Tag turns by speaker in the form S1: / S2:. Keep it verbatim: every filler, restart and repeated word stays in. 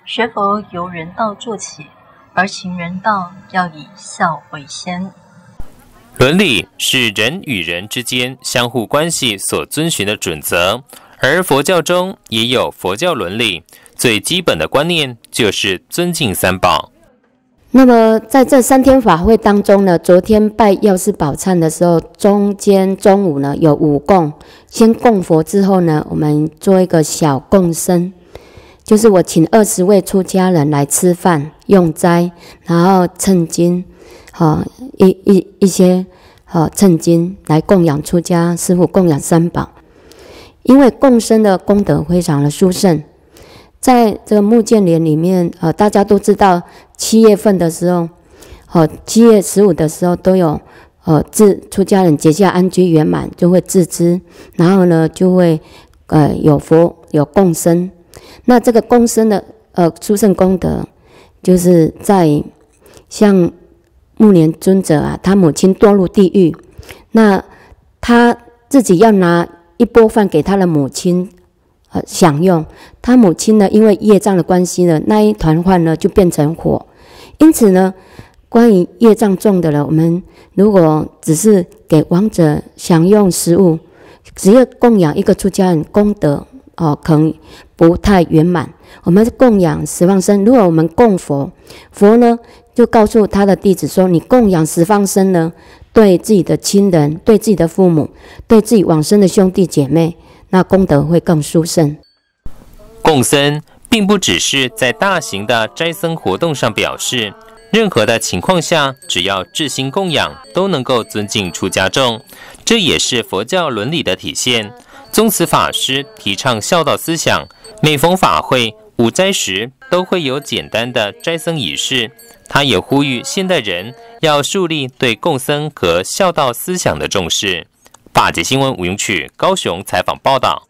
S1: 学佛由人道做起，而行人道要以孝为先。
S2: 伦理是人与人之间相互关系所遵循的准则，而佛教中也有佛教伦理，最基本的观念就是尊敬三宝。
S3: 那么在这三天法会当中呢，昨天拜药师宝忏的时候，中间中午呢有五供，先供佛之后呢，我们做一个小供生，就是我请二十位出家人来吃饭用斋，然后称经，好、哦、一一一些好、哦、称经来供养出家师父，供养三宝。因为供生的功德非常的殊胜，在这个目犍连里面，呃，大家都知道。七月份的时候，哦，七月十五的时候都有，呃，自出家人结下安居圆满，就会自知，然后呢，就会，呃，有佛有共生。那这个共生的，呃，殊胜功德，就是在像目连尊者啊，他母亲堕入地狱，那他自己要拿一钵饭给他的母亲。呃，享用他母亲呢，因为业障的关系呢，那一团饭呢就变成火。因此呢，关于业障重的人，我们如果只是给亡者享用食物，只要供养一个出家人，功德哦，可能不太圆满。我们供养十方僧，如果我们供佛，佛呢就告诉他的弟子说：“你供养十方僧呢，对自己的亲人、对自己的父母、对自己往生的兄弟姐妹。”那功德会更殊胜。
S2: 供僧并不只是在大型的斋僧活动上表示，任何的情况下，只要至心供养，都能够尊敬出家众，这也是佛教伦理的体现。宗慈法师提倡孝道思想，每逢法会、午斋时都会有简单的斋僧仪式。他也呼吁现代人要树立对供僧和孝道思想的重视。法界新闻吴永曲高雄采访报道。